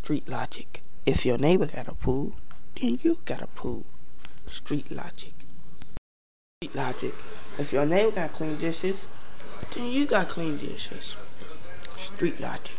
Street logic. If your neighbor got a pool, then you got a pool. Street logic. Street logic. If your neighbor got clean dishes, then you got clean dishes. Street logic.